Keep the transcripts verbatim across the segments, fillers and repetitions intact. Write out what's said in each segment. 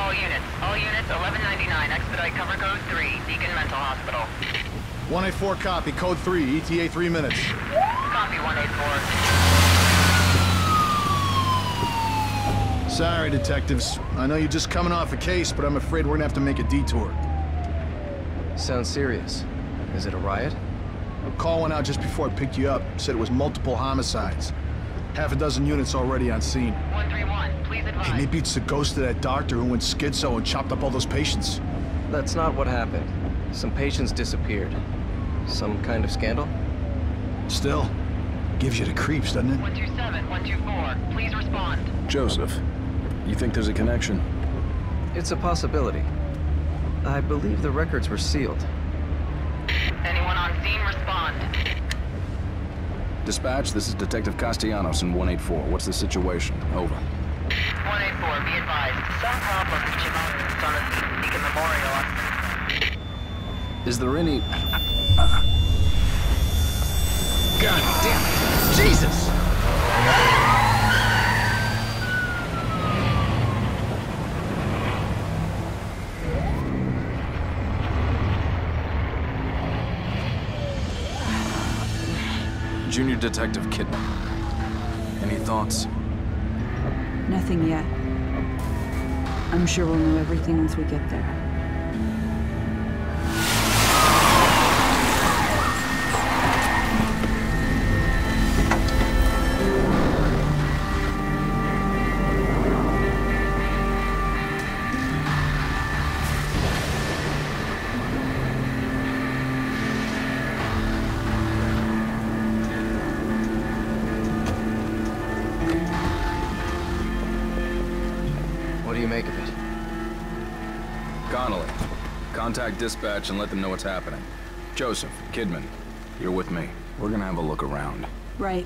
All units, all units, eleven ninety-nine, expedite cover code three, Deacon Mental Hospital. one eighty-four copy, code three, E T A three minutes. Copy one eighty-four. Sorry, detectives. I know you're just coming off a case, but I'm afraid we're gonna have to make a detour. Sounds serious. Is it a riot? A call went out just before I picked you up. Said it was multiple homicides. Half a dozen units already on scene. one three one, please advise. Hey, maybe it's the ghost of that doctor who went schizo and chopped up all those patients. That's not what happened. Some patients disappeared. Some kind of scandal? Still, gives you the creeps, doesn't it? one two seven, one two four, please respond. Joseph, you think there's a connection? It's a possibility. I believe the records were sealed. Anyone on scene, respond. Dispatch, this is Detective Castellanos in one eighty-four. What's the situation? Over. one eighty-four, be advised. Some problem reaching out on the Deacon Memorial. Is there any... God damn it! Jesus! Junior Detective Kidman. Any thoughts? Nothing yet. I'm sure we'll know everything once we get there. What do you make of it? Connolly, contact dispatch and let them know what's happening. Joseph, Kidman, you're with me. We're gonna have a look around. Right.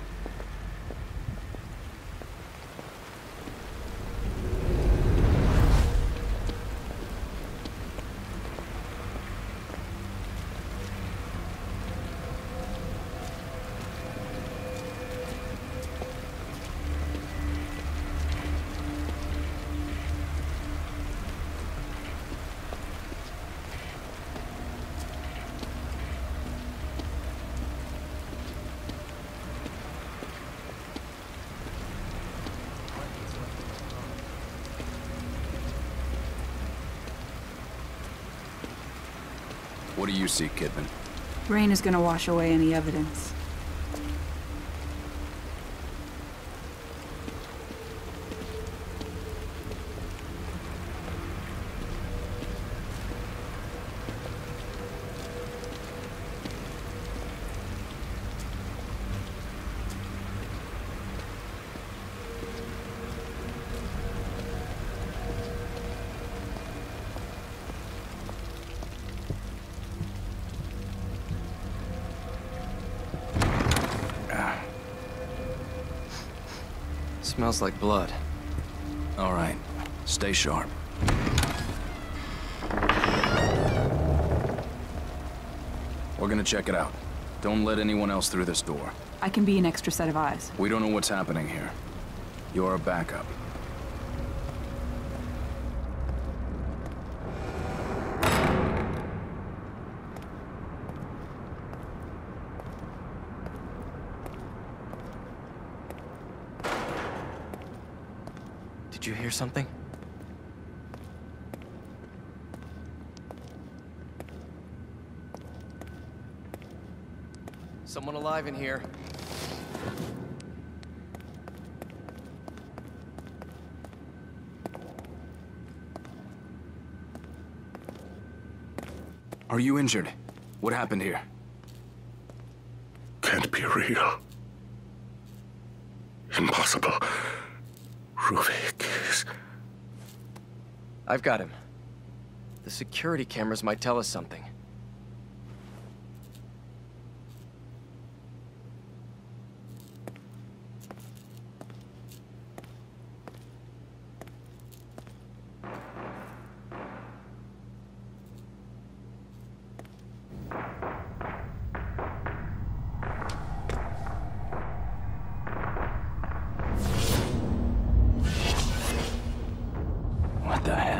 What do you see, Kidman? Rain is gonna wash away any evidence. Smells like blood. All right, stay sharp. We're gonna check it out. Don't let anyone else through this door. I can be an extra set of eyes. We don't know what's happening here. You're a backup. Did you hear something? Someone alive in here. Are you injured? What happened here? Can't be real. Impossible. Ruvik is... I've got him. The security cameras might tell us something. What the hell?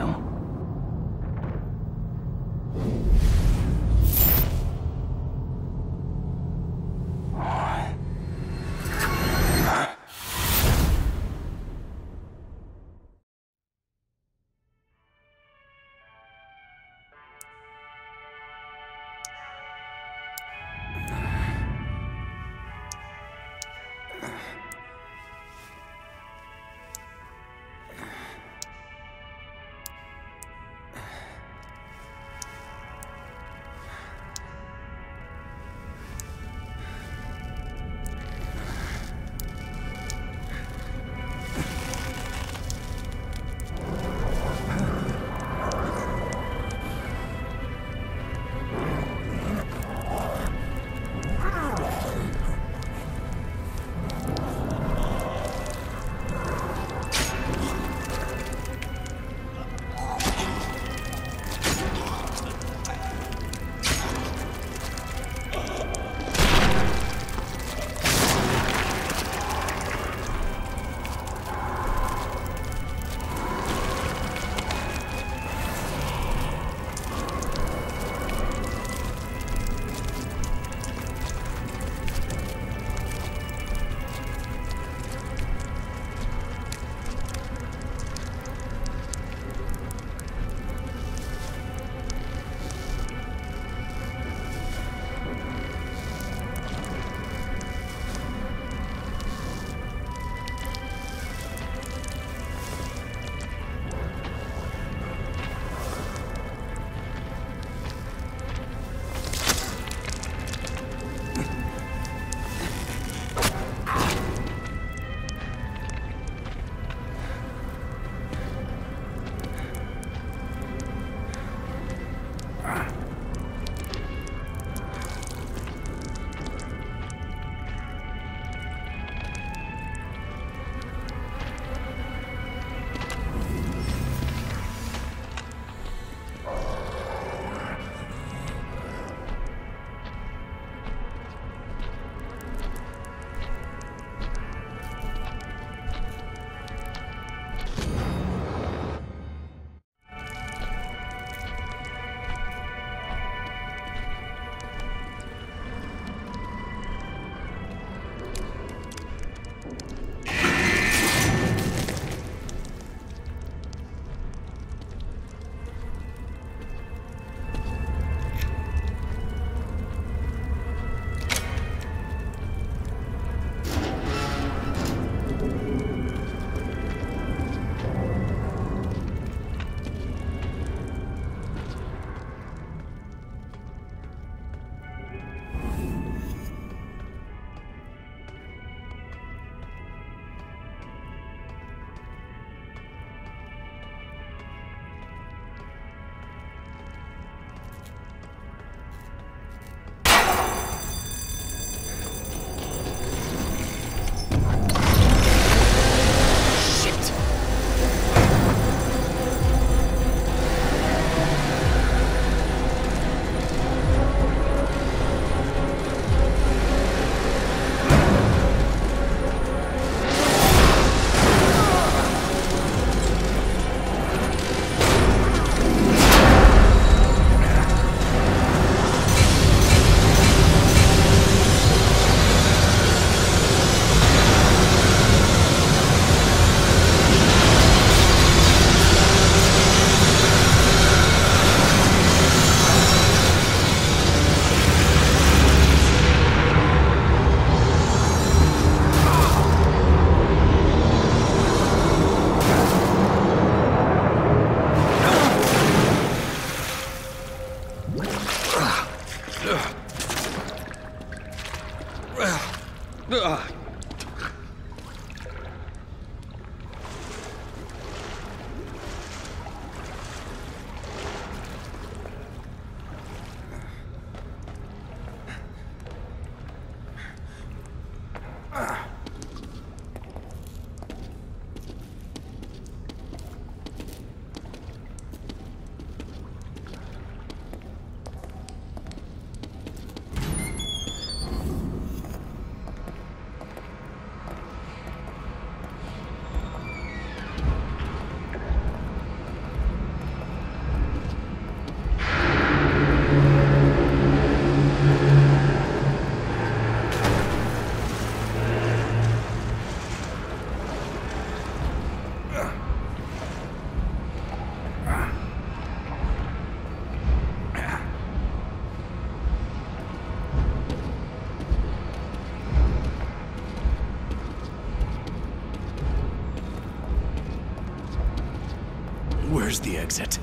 Where's the exit?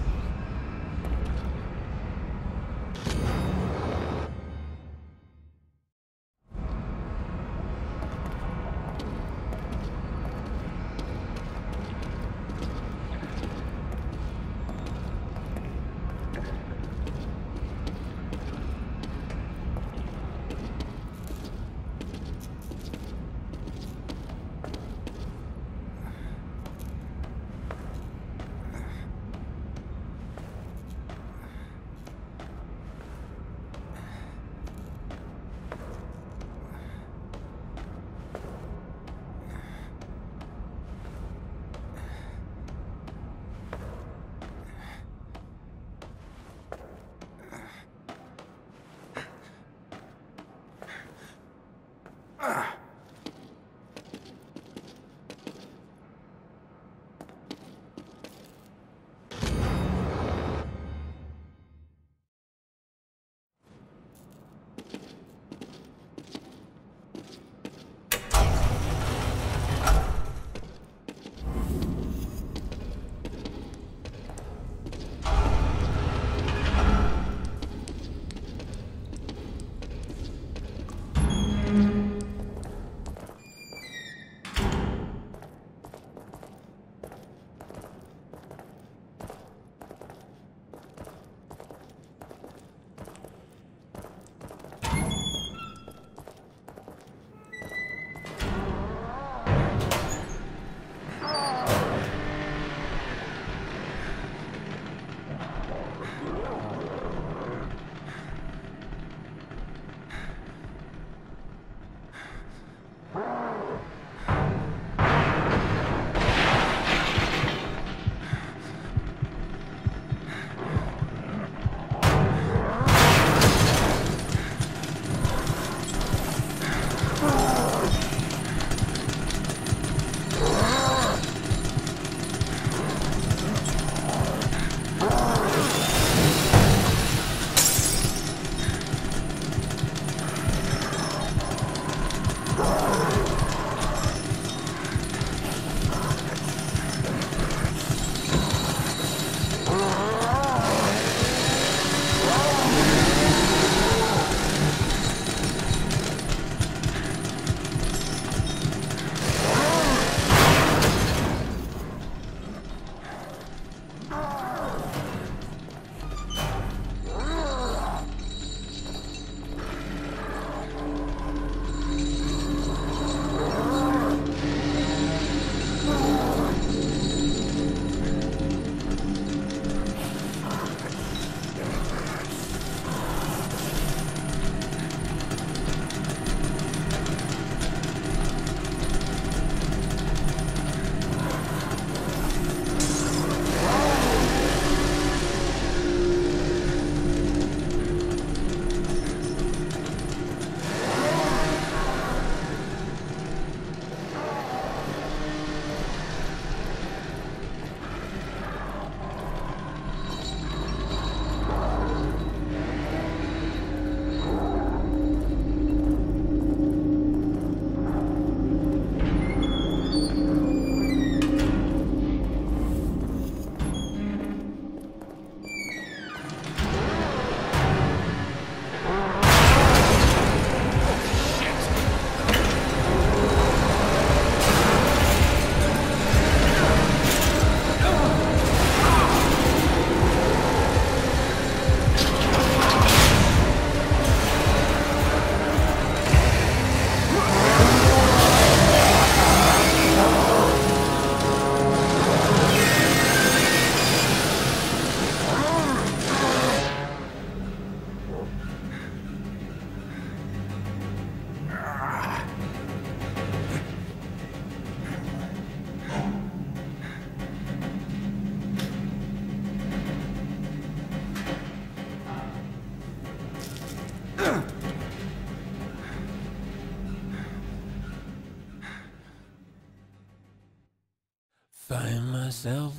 Find myself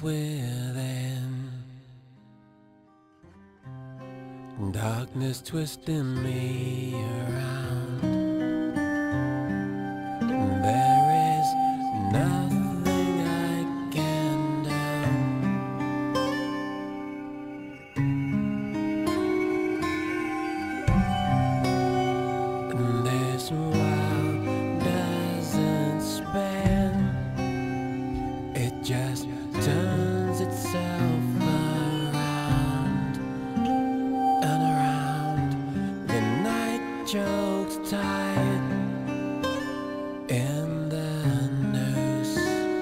within darkness twisting me around. There is nothing I can do. just turns itself around and around. The night chokes tight in the noose.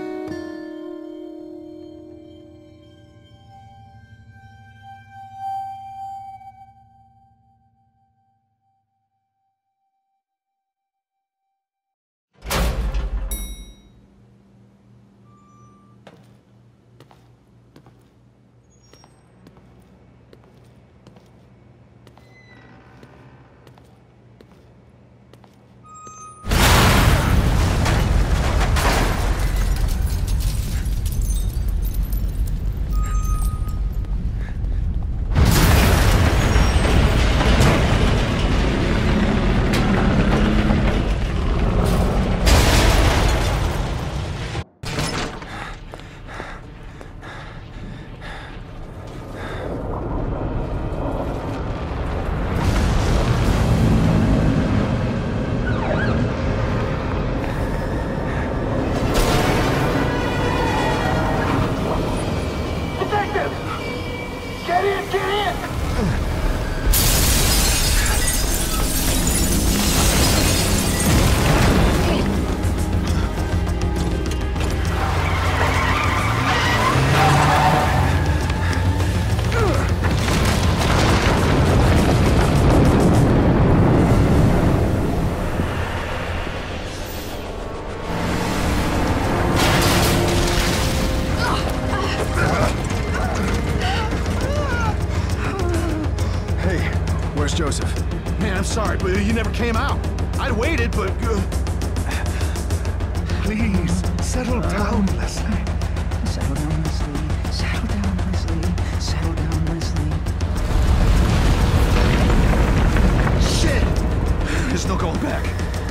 Where's Joseph? Man, I'm sorry, but you never came out. I waited, but... Uh... Please, settle down, Leslie. Settle down, Leslie. Settle down, Leslie. Settle down, Leslie. Shit! There's no going back.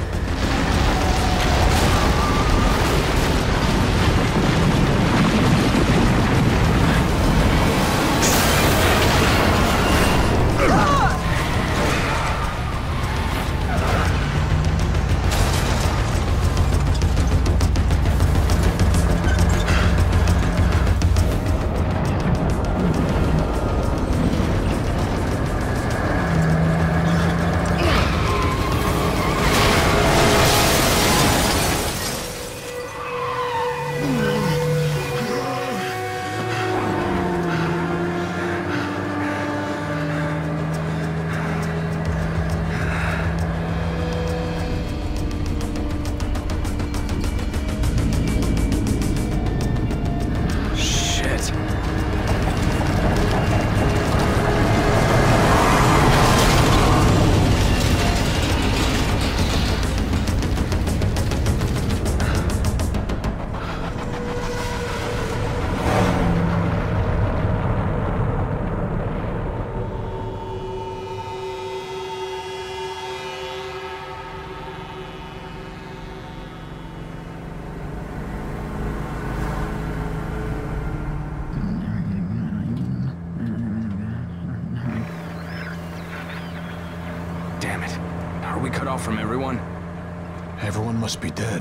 Damn it. Are we cut off from everyone? Everyone must be dead.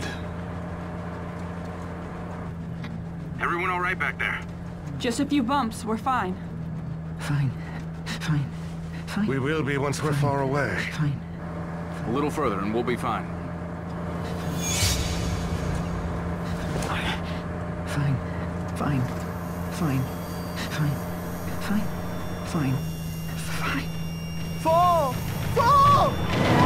Everyone all right back there? Just a few bumps. We're fine. Fine. Fine. Fine. We will be once we're far away. Fine. A little further and we'll be fine. Fine. Fine. Fine. Fine. Fine. Fine. Fine. Fall! Fall!